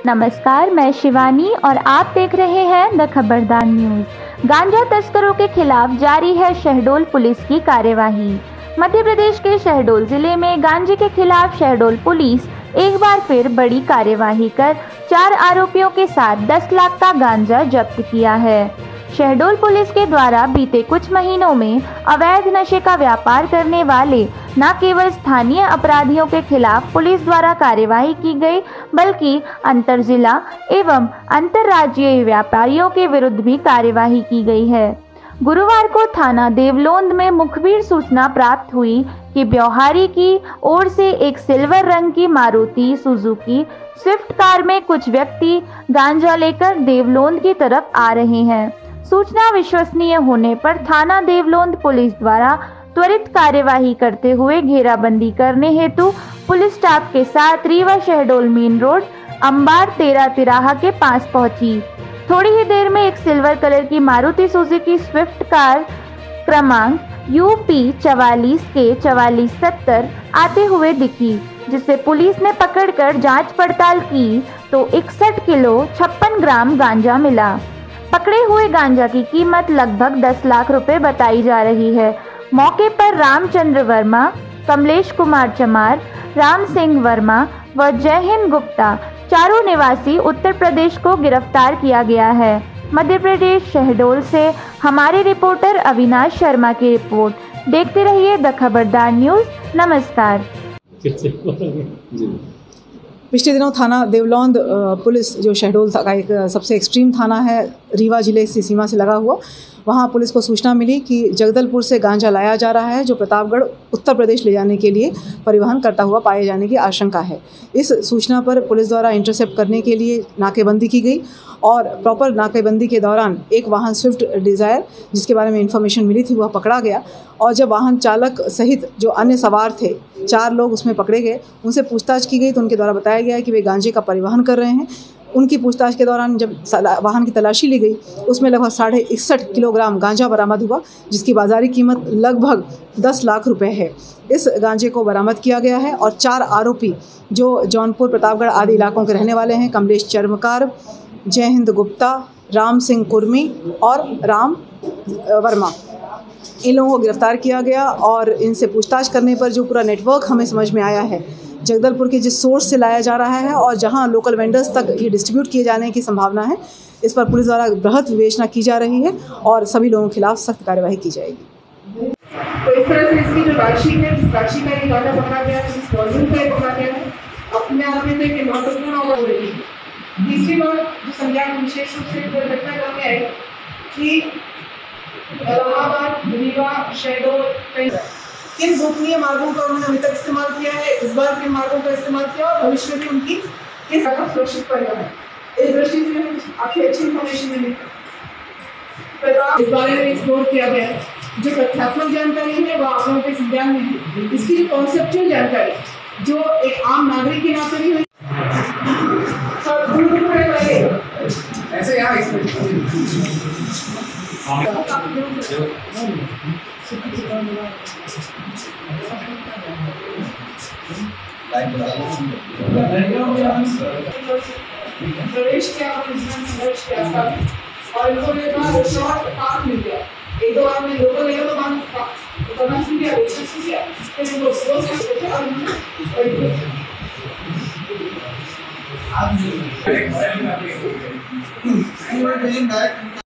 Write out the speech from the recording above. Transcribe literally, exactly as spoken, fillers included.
नमस्कार, मैं शिवानी और आप देख रहे हैं द खबरदार न्यूज। गांजा तस्करों के खिलाफ जारी है शहडोल पुलिस की कार्यवाही। मध्य प्रदेश के शहडोल जिले में गांजे के खिलाफ शहडोल पुलिस एक बार फिर बड़ी कार्यवाही कर चार आरोपियों के साथ दस लाख का गांजा जब्त किया है। शहडोल पुलिस के द्वारा बीते कुछ महीनों में अवैध नशे का व्यापार करने वाले न केवल स्थानीय अपराधियों के खिलाफ पुलिस द्वारा कार्यवाही की गई, बल्कि अंतर जिला एवं अंतर्राज्यीय व्यापारियों के विरुद्ध भी कार्यवाही की गई है। गुरुवार को थाना देवलोंद में मुखबिर सूचना प्राप्त हुई कि ब्यौहारी की ओर से एक सिल्वर रंग की मारुति सुजुकी स्विफ्ट कार में कुछ व्यक्ति गांजा लेकर देवलोंद की तरफ आ रहे हैं। सूचना विश्वसनीय होने पर थाना देवलोंद पुलिस द्वारा त्वरित कार्यवाही करते हुए घेराबंदी करने हेतु पुलिस स्टाफ के साथ रीवा शहडोल मेन रोड अंबार तेरा तिराहा के पास पहुंची। थोड़ी ही देर में एक सिल्वर कलर की मारुति सुजुकी स्विफ्ट कार क्रमांक यूपी चवालीस के चवालीस सत्तर आते हुए दिखी, जिसे पुलिस ने पकड़कर जांच पड़ताल की तो इकसठ किलो छप्पन ग्राम गांजा मिला। पकड़े हुए गांजा की कीमत लगभग दस लाख रुपए बताई जा रही है। मौके पर रामचंद्र वर्मा, कमलेश कुमार चमार, राम सिंह वर्मा व जयहिंद गुप्ता चारों निवासी उत्तर प्रदेश को गिरफ्तार किया गया है। मध्य प्रदेश शहडोल से हमारे रिपोर्टर अविनाश शर्मा की रिपोर्ट। देखते रहिए द खबरदार न्यूज। नमस्कार। पिछले दिनों थाना देवलोंद पुलिस जो शहडोल का एक सबसे एक्सट्रीम थाना है, रीवा जिले की सीमा से लगा हुआ, वहाँ पुलिस को सूचना मिली कि जगदलपुर से गांजा लाया जा रहा है जो प्रतापगढ़ उत्तर प्रदेश ले जाने के लिए परिवहन करता हुआ पाए जाने की आशंका है। इस सूचना पर पुलिस द्वारा इंटरसेप्ट करने के लिए नाकेबंदी की गई और प्रॉपर नाकेबंदी के दौरान एक वाहन स्विफ्ट डिज़ायर जिसके बारे में इंफॉर्मेशन मिली थी वह पकड़ा गया और जब वाहन चालक सहित जो अन्य सवार थे चार लोग उसमें पकड़े गए, उनसे पूछताछ की गई तो उनके द्वारा बताया गया कि वे गांजे का परिवहन कर रहे हैं। उनकी पूछताछ के दौरान जब वाहन की तलाशी ली गई उसमें लगभग साढ़े इकसठ किलोग्राम गांजा बरामद हुआ, जिसकी बाज़ारी कीमत लगभग दस लाख रुपए है। इस गांजे को बरामद किया गया है और चार आरोपी जो जौनपुर, प्रतापगढ़ आदि इलाकों के रहने वाले हैं, कमलेश चर्मकार, जयहिंद गुप्ता, राम सिंह कुर्मी और राम वर्मा, इन लोगों को गिरफ्तार किया गया और इनसे पूछताछ करने पर जो पूरा नेटवर्क हमें समझ में आया है, जगदलपुर के जिस सोर्स से लाया जा रहा है और जहां लोकल वेंडर्स तक ये डिस्ट्रीब्यूट किए जाने की संभावना है, इस पर पुलिस द्वारा बृहद विवेचना की जा रही है और सभी लोगों के खिलाफ सख्त कार्यवाही की जाएगी। तो इस तरह से इसकी जो राशि है, जिस राशि का ये गांजा पकड़ा गया है, जिस वॉल्यूम का ये पकड़ा गया है, अपने आप में एक महत्वपूर्ण और है। तीसरी बात जो संज्ञान में विशेष रूप से घटना करने आई कि इलाहाबाद, रीवा, शहडोल किन गोपनीय मार्गों का उन्होंने अभी तक इस्तेमाल किया है, इस बार किन मार्गों का इस्तेमाल किया और भविष्य में उनकी किस तरह सुरक्षित परिणाम है, इस दृष्टि से हमें काफी अच्छी इन्फॉर्मेशन मिली। इस बारे में एक्सप्लोर किया गया है। जो तथ्यात्मक जानकारी है वह आप लोगों के संज्ञान में है। इसकी जो कॉन्सेप्चुअल जानकारी जो एक आम नागरिक के नाते भी हुई ऐसे यहाँ प्रवेश किया और संघर्ष किया और इनको मेरे शॉर्ट पास मिल गया। एक दो बार में लोकल लेवल पर बात करना शुरू किया, शुरू किया फिर इनको क्लोज करते थे और